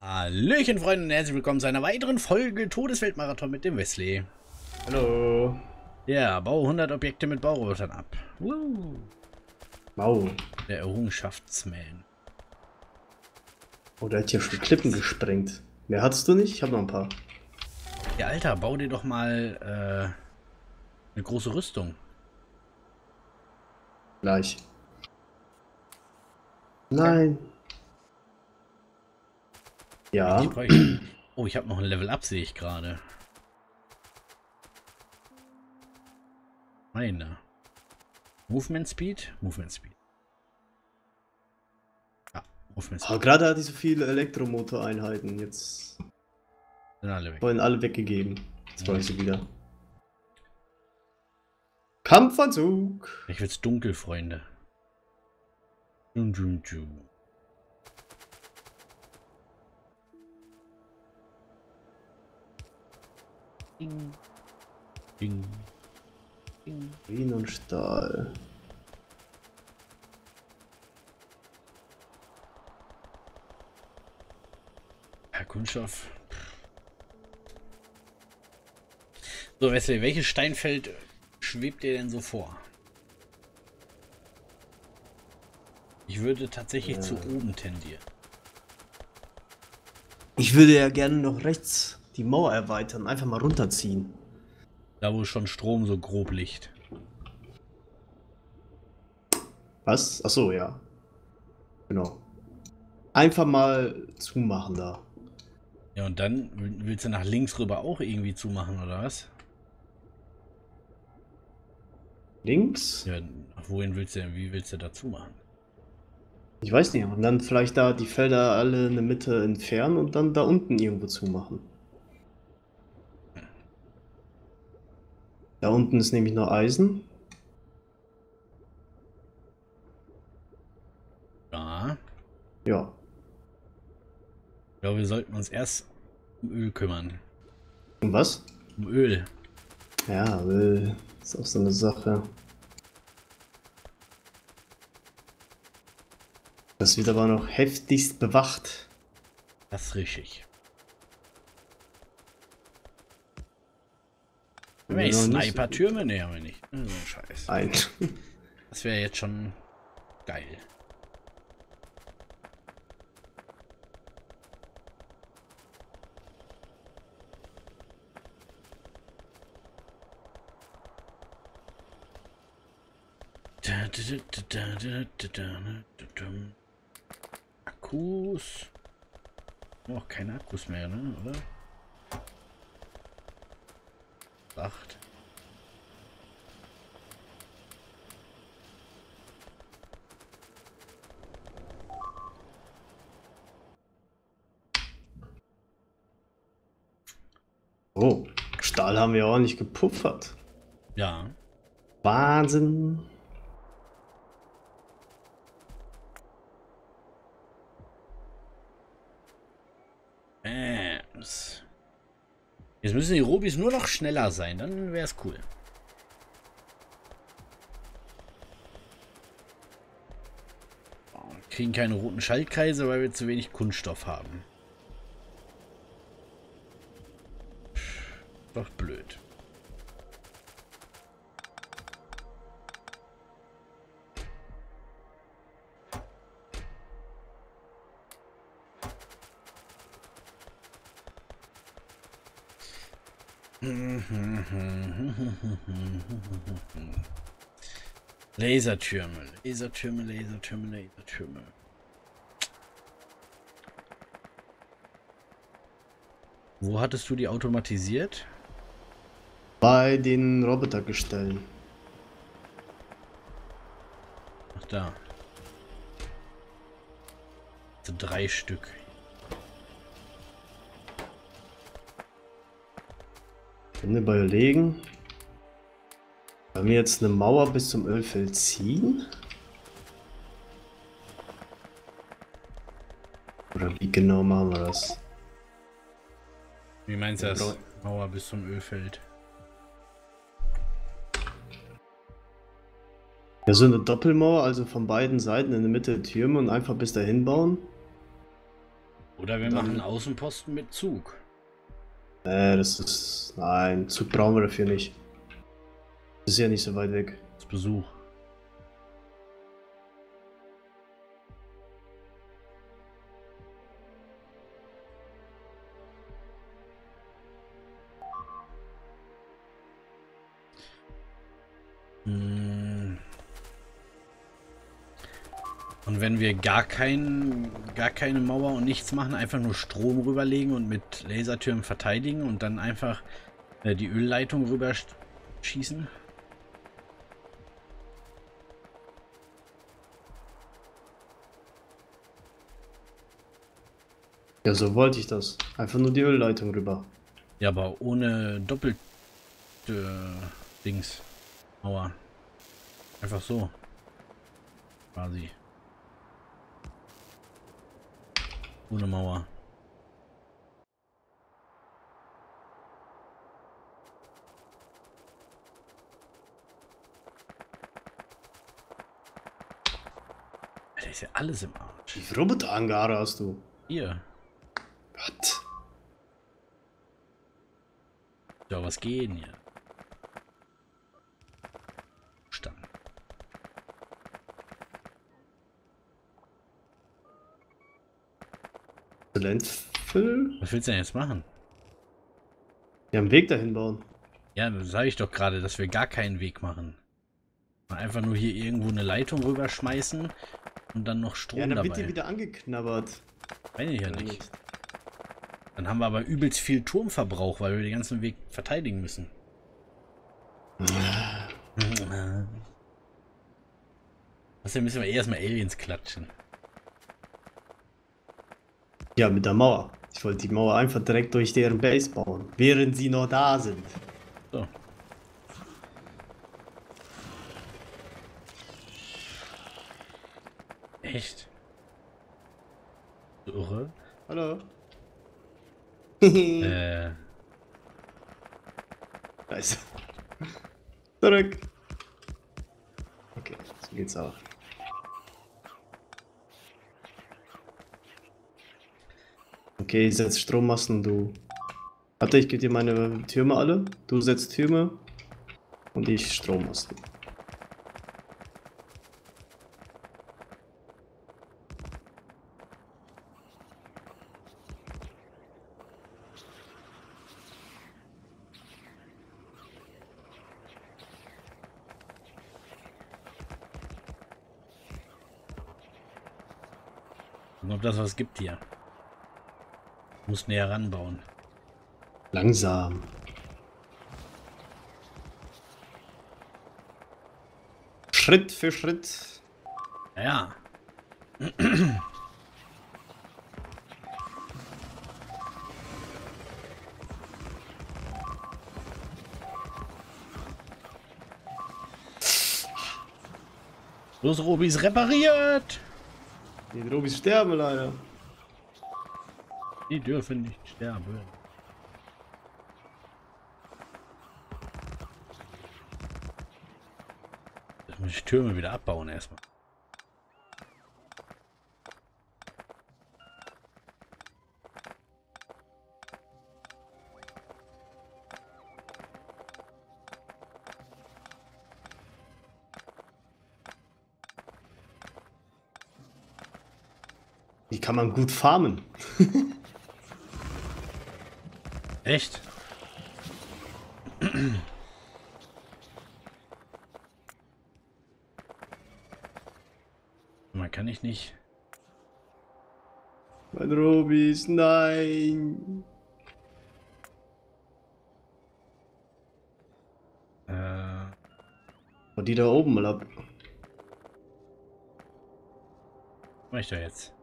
Hallöchen Freunde und herzlich willkommen zu einer weiteren Folge Todesweltmarathon mit dem Wesley. Hallo. Ja, baue 100 Objekte mit Baurobotern ab. Wow. Der Errungenschaftsman. Oh, der hat hier schon Klippen gesprengt. Mehr hattest du nicht? Ich habe noch ein paar. Ja, Alter, bau dir doch mal eine große Rüstung. Gleich. Nein. Ja. Oh, ich habe noch ein Level Up, sehe ich gerade. Meine. Movement Speed? Movement Speed. Ja, Movement Speed. Aber gerade hatte ich so viele Elektromotoreinheiten. Jetzt Sind alle weg. wollen alle weggegeben. Jetzt brauche ich sie wieder. Kampfanzug. Ich wird's dunkel, Freunde. Dum, dum, dum. Ding. Ding. Ding. Wien und Stahl. Ja, Kunststoff. So, Wesley, welches Steinfeld schwebt dir denn so vor? Ich würde tatsächlich zu oben tendieren. Ich würde ja gerne noch rechts die Mauer erweitern. Einfach mal runterziehen. Da, wo schon Strom so grob liegt. Was? Achso, ja. Genau. Einfach mal zumachen da. Ja, und dann willst du nach links rüber auch irgendwie zumachen, oder was? Links? Ja, wohin willst du denn, wie willst du da zumachen? Ich weiß nicht. Und dann vielleicht da die Felder alle in der Mitte entfernen und dann da unten irgendwo zumachen. Da unten ist nämlich noch Eisen. Ja. Ja. Ich glaube, wir sollten uns erst um Öl kümmern. Und was? Um Öl. Ja, ist auch so eine Sache. Das wird aber noch heftigst bewacht. Das ist richtig. Haben wir Sniper-Türme? Ne, haben wir nicht. So ein Scheiß. Nein. Das wäre jetzt schon geil. Akkus. Noch keine Akkus mehr, ne? Oder? 8. Oh, Stahl haben wir auch nicht gepuffert. Ja. Wahnsinn. Jetzt müssen die Robis nur noch schneller sein, dann wäre es cool. Wir kriegen keine roten Schaltkreise, weil wir zu wenig Kunststoff haben. Doch blöd. Lasertürme, Lasertürme, Lasertürme, Lasertürme. Wo hattest du die automatisiert? Bei den Robotergestellen. Ach da. So 3 Stück. Wenn wir überlegen, wollen wir jetzt eine Mauer bis zum Ölfeld ziehen? Oder wie genau machen wir das? Wie meinst du das? Mauer bis zum Ölfeld. Ja, so eine Doppelmauer, also von beiden Seiten in der Mitte Türme und einfach bis dahin bauen. Oder wir Und machen dann- einen Außenposten mit Zug. das ist. Nein, Zug brauchen wir dafür nicht. Das ist ja nicht so weit weg. Das Besuch. Hm. Und wenn wir gar keine Mauer und nichts machen, einfach nur Strom rüberlegen und mit Lasertürmen verteidigen und dann einfach die Ölleitung rüber schießen? Ja, so wollte ich das. Einfach nur die Ölleitung rüber. Ja, aber ohne Doppel Dings. Mauer. Einfach so. Quasi. Ohne Mauer. Alter, ist ja alles im Arsch. Wie viele Roboterangare hast du? Hier. Gott. Ja, was gehen hier? Stand. Talentfüll? Was willst du denn jetzt machen? Ja, einen Weg dahin bauen. Ja, das sage ich doch gerade, dass wir gar keinen Weg machen. Einfach nur hier irgendwo eine Leitung rüberschmeißen und dann noch Strom Ja, dann wird dabei. die wieder angeknabbert. Weiß ich ja Oder nicht. Dann haben wir aber übelst viel Turmverbrauch, weil wir den ganzen Weg verteidigen müssen. Außerdem müssen wir erstmal Aliens klatschen. Ja, mit der Mauer. Ich wollte die Mauer einfach direkt durch deren Base bauen, während sie noch da sind. So. Echt? So irre? Hallo? Da ist er. Zurück. Okay, so geht's auch. Okay, ich setze Strommasten, du. Warte, ich gebe dir meine Türme alle. Du setzt Türme und ich Strommasten. Und ob das was gibt hier. Muss näher ranbauen. Langsam. Schritt für Schritt. Ja. Los, Robis repariert! Die Robis sterben leider. Die dürfen nicht sterben. Jetzt muss ich Türme wieder abbauen erstmal. Die kann man gut farmen. Echt? Man kann ich nicht. Mein Robis, nein. Und die da oben mal ab. Was mach ich da jetzt?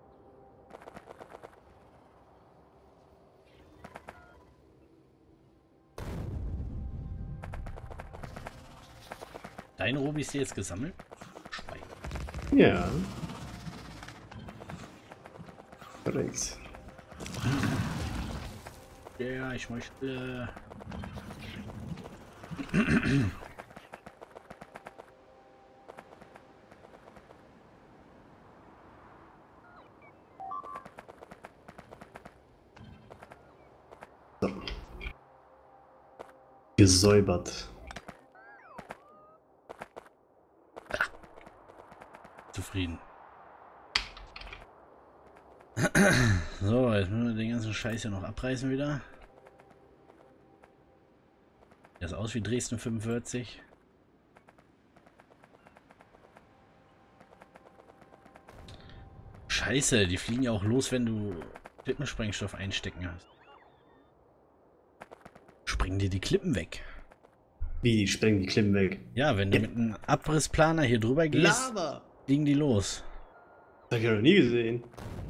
Deine Robi ist jetzt gesammelt? Schwein. Ja. Korrekt. Ja, ich möchte. So. Gesäubert. Zufrieden. So, jetzt müssen wir den ganzen Scheiß ja noch abreißen wieder. Das aus wie Dresden 45. Scheiße, die fliegen ja auch los, wenn du Klippensprengstoff einstecken hast. Springen dir die Klippen weg. Wie, die sprengen die Klippen weg? Ja, wenn du mit einem Abrissplaner hier drüber gehst, Lava! fliegen die los. Das hab ich ja noch nie gesehen.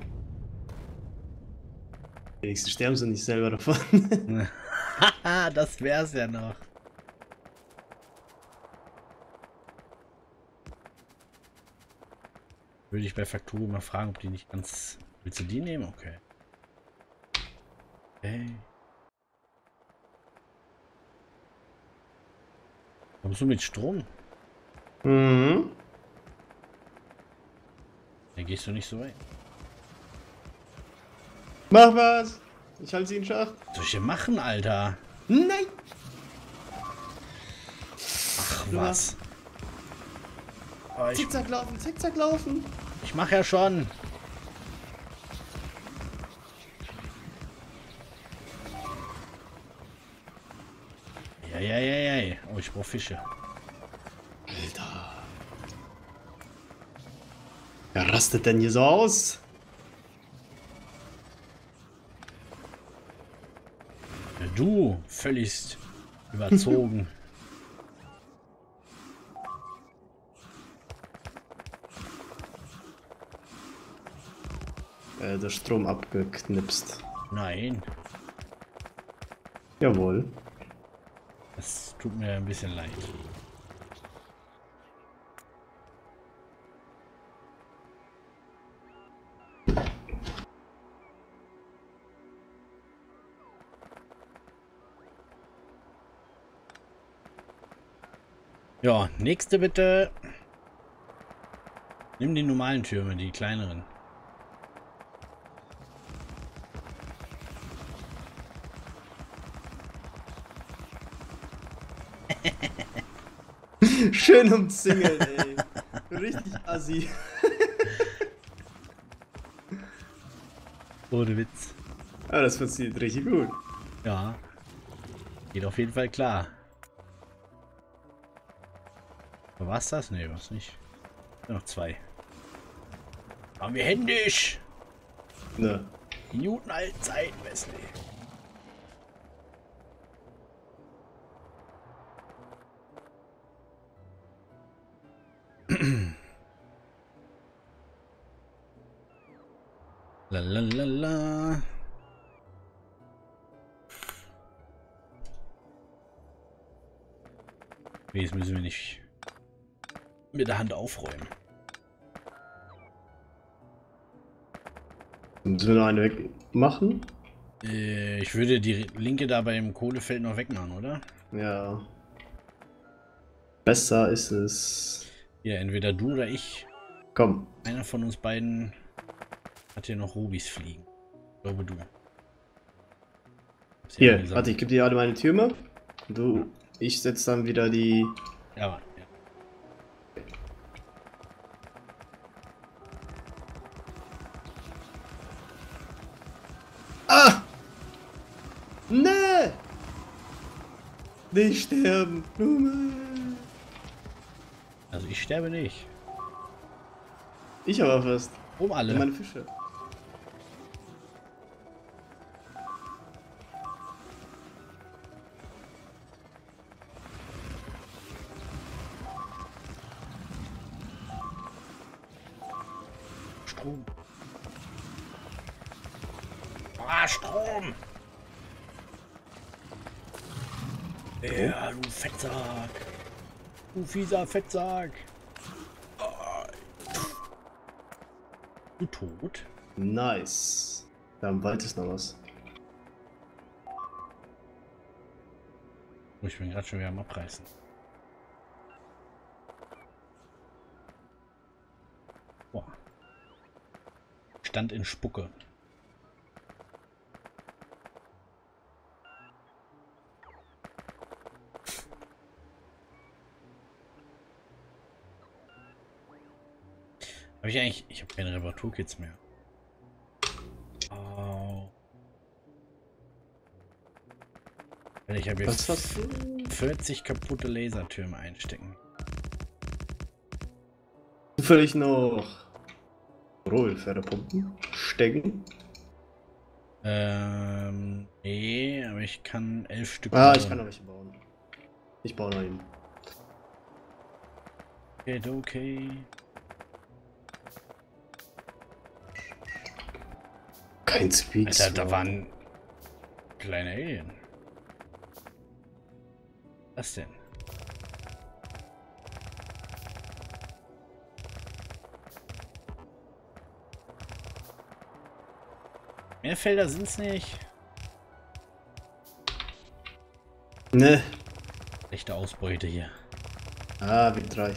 Wenigstens sterben sie nicht selber davon. Haha, das wär's ja noch. Würde ich bei Fakturo mal fragen, ob die nicht ganz... Willst du die nehmen? Okay. Okay. Kommst du mit Strom? Mhm. Da gehst du nicht so weit. Mach was! Ich halte sie in Schach. Was soll ich denn machen, Alter? Nein! Ach, was? Oh, Zickzack laufen, zickzack laufen! ich mach ja schon. Ja. Oh, ich brauch Fische. Alter. Wer rastet denn hier so aus? Ja, du, völligst überzogen. Der Strom abgeknipst. Nein, Jawohl. das tut mir ein bisschen leid. Ja, nächste bitte. Nimm die normalen Türme, die kleineren. Schön umzingelt, ey. Richtig assi. Ohne Witz. Ah, das funktioniert richtig gut. Ja. Geht auf jeden Fall klar. War's das? Nee, was nicht. Noch zwei. Machen wir händisch! Ne. Minuten alten Zeiten, Wesley. La. Nee, jetzt müssen wir nicht mit der Hand aufräumen. Müssen wir noch eine wegmachen? Ich würde die linke da beim Kohlefeld noch wegmachen, oder? Ja. Besser ist es. Ja, entweder du oder ich. Komm. Einer von uns beiden hat hier noch Rubis fliegen. Ich glaube du. Hier, warte, ich gebe dir alle meine Türme. Du, ich setze dann wieder die... Ja, Mann. Ja. Ah! Nee! Nicht sterben! Blume! Also ich sterbe nicht. Ich aber fast. Um alle. Und meine Fische. Strom. Ah, Strom! Ja, du Fettsack! Du fieser Fettsack! Ah. Du tot? Nice. Da im Wald ist noch was. Oh, ich bin gerade schon wieder am Abreißen. Boah. Stand in Spucke. Ich habe keine Reparaturkits mehr. Oh. Ich habe jetzt 40 kaputte Lasertürme einstecken. Zufällig noch Rohölförderpumpen stecken. Nee, aber ich kann 11 Stück bauen. Ich kann noch welche bauen. Ich baue noch eben. Okay. Kein Speaks. Alter, da waren kleine Alien. Was denn? Mehr Felder sind's nicht. Ne. Echte Ausbeute hier. Ah, wie 3.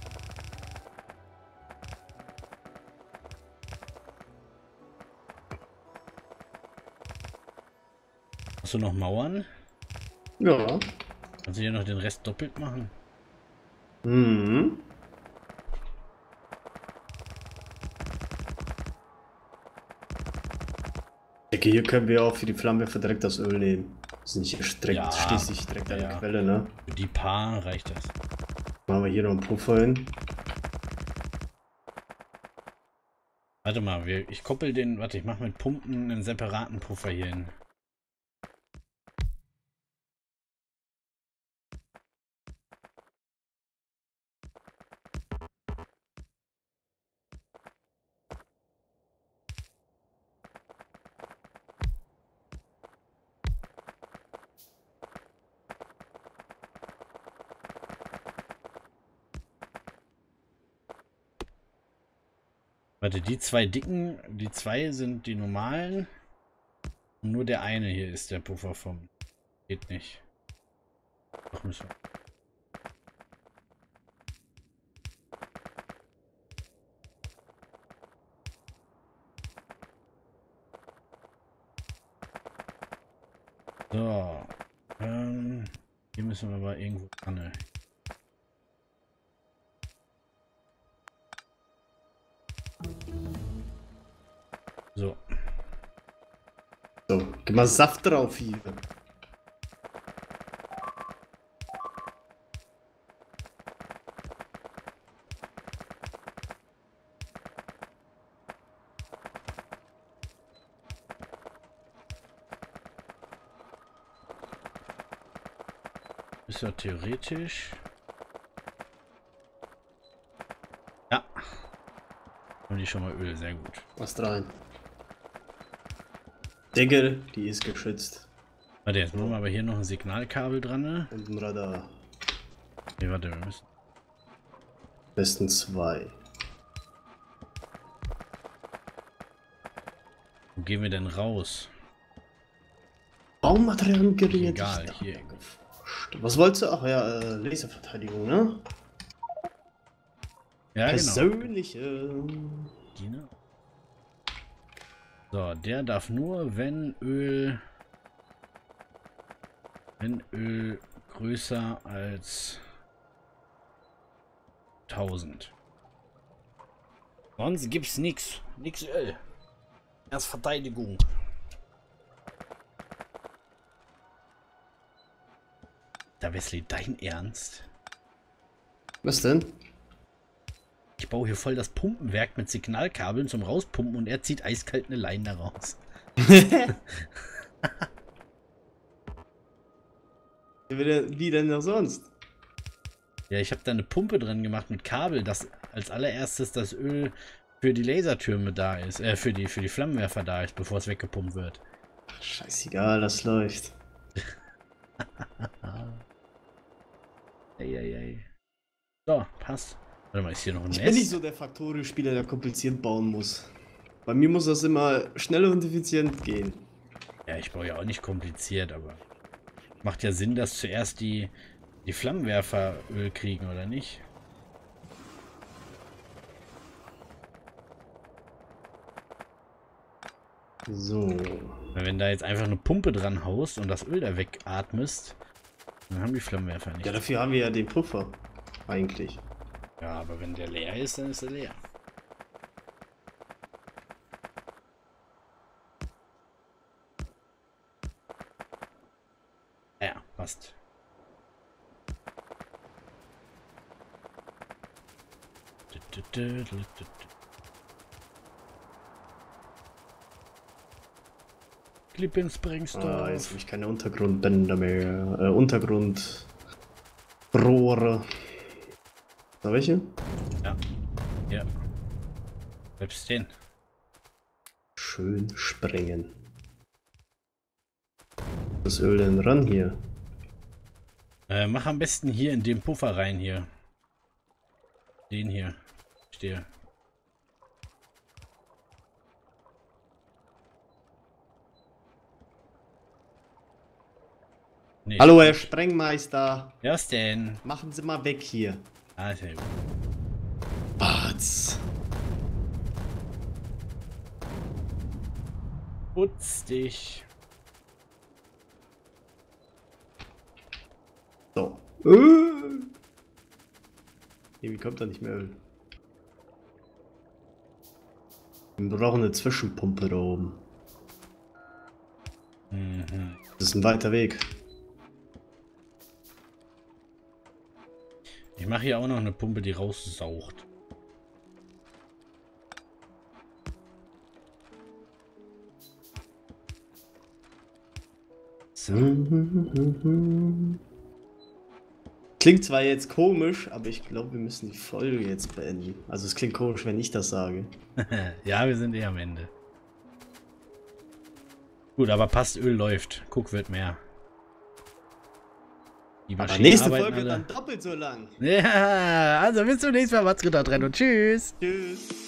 Hast du noch Mauern? Ja. Kannst du hier noch den Rest doppelt machen? Mhm. Ich denke, hier können wir auch für die Flammenwerfer direkt das Öl nehmen. Das ist nicht erstreckt, schließlich direkt an der Quelle, ne? Für die paar reicht das. Machen wir hier noch einen Puffer hin. Warte mal, ich koppel den. Warte, ich mache mit Pumpen einen separaten Puffer hier hin. Warte, die zwei dicken, die zwei sind die normalen. Und nur der eine hier ist der Puffer vom. Geht nicht. Doch, müssen wir. So. Hier müssen wir aber irgendwo dran. So. So, gib mal Saft drauf hier. Ist ja theoretisch. Ja. Und die schon mal Öl, sehr gut. Was rein. Deckel, die ist geschützt. Warte, jetzt machen wir aber hier noch ein Signalkabel dran, ne? Und ein Radar. Nee, warte, wir müssen. Besten 2. Wo gehen wir denn raus? Baumaterial geriert. Egal, hier. Was wolltest du? Ach ja, Laserverteidigung, ne? Ja, persönliche. Genau. So, der darf nur, wenn Öl größer als 1000. Sonst gibt's nichts. Nix Öl. Erst Verteidigung. Da Wesley, dein Ernst? Was denn? Ich baue hier voll das Pumpenwerk mit Signalkabeln zum Rauspumpen und er zieht eiskalt eine Leine da raus. Wie denn noch sonst? Ja, ich habe da eine Pumpe dran gemacht mit Kabel, dass als allererstes das Öl für die Lasertürme da ist, für die Flammenwerfer da ist, bevor es weggepumpt wird. Ach, scheißegal, das läuft. Eieiei. So, passt. Warte mal, ist hier noch ein Nest? Ich bin nicht so der Factorio-Spieler, der kompliziert bauen muss. Bei mir muss das immer schnell und effizient gehen. Ja, ich baue ja auch nicht kompliziert, aber macht ja Sinn, dass zuerst die Flammenwerfer Öl kriegen, oder nicht? So. Wenn da jetzt einfach eine Pumpe dran haust und das Öl da wegatmest, dann haben die Flammenwerfer nicht. Ja, dafür haben wir ja den Puffer. Eigentlich. Ja, aber wenn der leer ist, dann ist er leer. passt. Klipp ins Bringsdorf. Ah, jetzt habe ich keine Untergrundbänder mehr. Untergrundrohre. Da welche? Ja. Ja. Bleib stehen. Schön springen. Das Öl denn ran hier? Mach am besten hier in den Puffer rein hier. Den hier. Stehe. Nee, Hallo, Herr Sprengmeister. ja, was denn? Machen Sie mal weg hier. Ah, sehr gut. Batz. Putz dich. So. Irgendwie kommt da nicht mehr Öl. Wir brauchen eine Zwischenpumpe da oben. Mhm. Das ist ein weiter Weg. Ich mache hier auch noch eine Pumpe, die raussaugt. So. Klingt zwar jetzt komisch, aber ich glaube, wir müssen die Folge jetzt beenden. Also es klingt komisch, wenn ich das sage. Ja, wir sind eh am Ende. Gut, aber passt, Öl läuft. Guck, wird mehr. Die Aber Maschinen nächste arbeiten Folge alle. dann doppelt so lang. Ja, also bis zum nächsten Mal. Macht's gut da drin und tschüss. Tschüss.